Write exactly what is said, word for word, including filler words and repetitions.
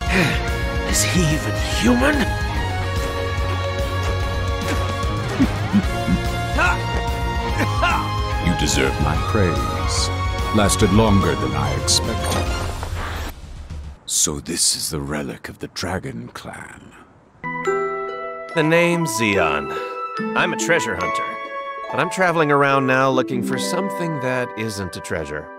Is he even human? You deserve my praise. Lasted longer than I expected. So this is the relic of the Dragon Clan. The name's Xeon. I'm a treasure hunter, but I'm traveling around now looking for something that isn't a treasure.